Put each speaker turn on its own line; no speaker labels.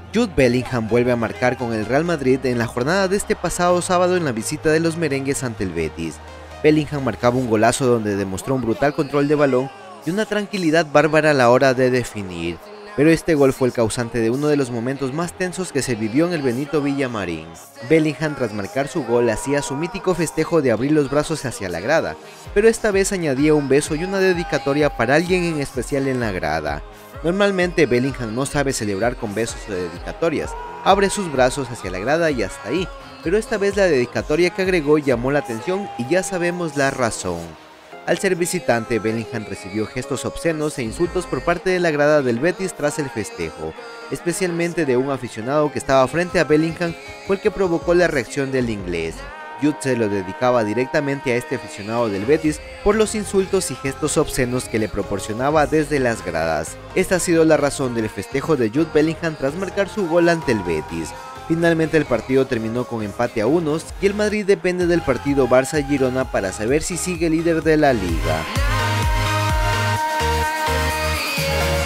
Jude Bellingham vuelve a marcar con el Real Madrid en la jornada de este pasado sábado en la visita de los merengues ante el Betis. Bellingham marcaba un golazo donde demostró un brutal control de balón y una tranquilidad bárbara a la hora de definir, pero este gol fue el causante de uno de los momentos más tensos que se vivió en el Benito Villamarín. Bellingham, tras marcar su gol, hacía su mítico festejo de abrir los brazos hacia la grada, pero esta vez añadía un beso y una dedicatoria para alguien en especial en la grada. Normalmente Bellingham no sabe celebrar con besos o dedicatorias, abre sus brazos hacia la grada y hasta ahí, pero esta vez la dedicatoria que agregó llamó la atención y ya sabemos la razón. Al ser visitante, Bellingham recibió gestos obscenos e insultos por parte de la grada del Betis tras el festejo, especialmente de un aficionado que estaba frente a Bellingham, fue el que provocó la reacción del inglés. Jude se lo dedicaba directamente a este aficionado del Betis por los insultos y gestos obscenos que le proporcionaba desde las gradas. Esta ha sido la razón del festejo de Jude Bellingham tras marcar su gol ante el Betis. Finalmente el partido terminó con empate a unos y el Madrid depende del partido Barça-Girona para saber si sigue líder de la liga.